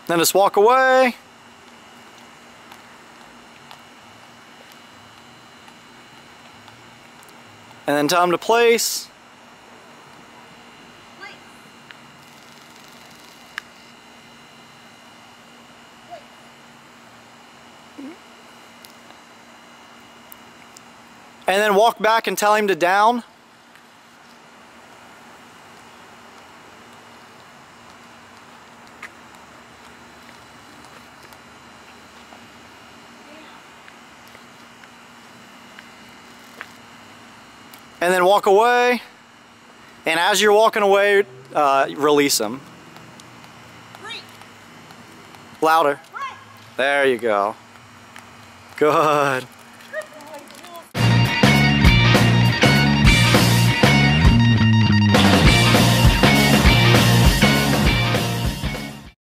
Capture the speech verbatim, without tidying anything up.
Then just walk away. And then tell him to place. Place. Place. And then walk back and tell him to down. And then walk away, and as you're walking away, uh, release them. Three. Louder. Right. There you go. Good.